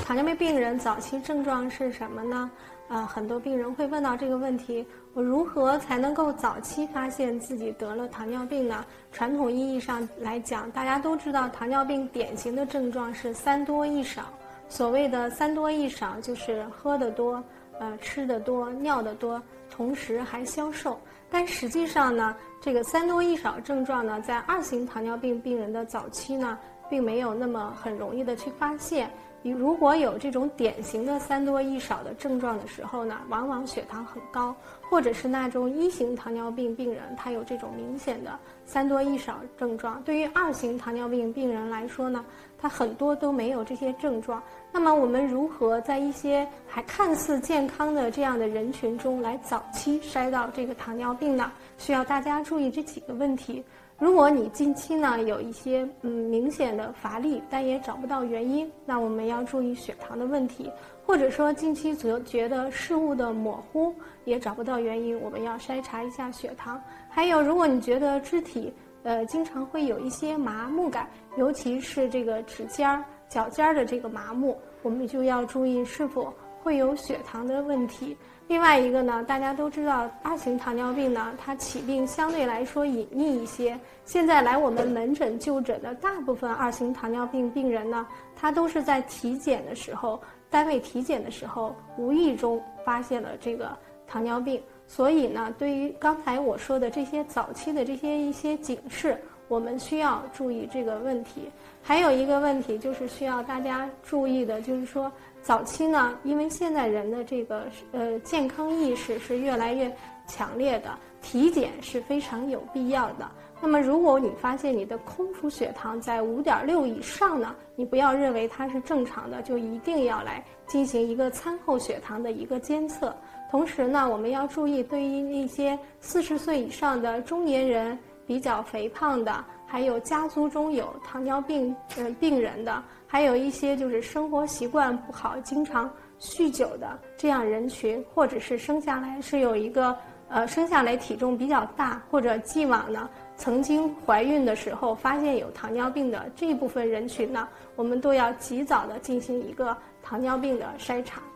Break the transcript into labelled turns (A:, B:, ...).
A: 糖尿病病人早期症状是什么呢？很多病人会问到这个问题：我如何才能够早期发现自己得了糖尿病呢？传统意义上来讲，大家都知道糖尿病典型的症状是三多一少。所谓的三多一少，就是喝得多、吃得多、尿得多，同时还消瘦。但实际上呢，这个三多一少症状呢，在二型糖尿病病人的早期呢，并没有那么很容易的去发现。你如果有这种典型的三多一少的症状的时候呢，往往血糖很高，或者是那种一型糖尿病病人，他有这种明显的三多一少症状。对于二型糖尿病病人来说呢，他很多都没有这些症状。那么我们如何在一些还看似健康的这样的人群中来早期筛到这个糖尿病呢？需要大家注意这几个问题。如果你近期呢有一些明显的乏力，但也找不到原因，那我们要注意血糖的问题；或者说近期觉得事物的模糊，也找不到原因，我们要筛查一下血糖。还有，如果你觉得肢体经常会有一些麻木感，尤其是这个指尖儿、脚尖儿的这个麻木，我们就要注意是否会有血糖的问题。另外一个呢，大家都知道二型糖尿病呢，它起病相对来说隐匿一些。现在来我们门诊就诊的大部分二型糖尿病病人呢，他都是在体检的时候，单位体检的时候，无意中发现了这个糖尿病。所以呢，对于刚才我说的这些早期的这些一些警示，我们需要注意这个问题。还有一个问题就是需要大家注意的，就是说早期呢，因为现在人的这个健康意识是越来越强烈的，体检是非常有必要的。那么如果你发现你的空腹血糖在5.6以上呢，你不要认为它是正常的，就一定要来进行一个餐后血糖的一个监测。同时呢，我们要注意对于那些40岁以上的中年人、比较肥胖的，还有家族中有糖尿病病人的，还有一些就是生活习惯不好、经常酗酒的这样人群，或者是生下来是有一个生下来体重比较大，或者既往呢曾经怀孕的时候发现有糖尿病的这一部分人群呢，我们都要及早的进行一个糖尿病的筛查。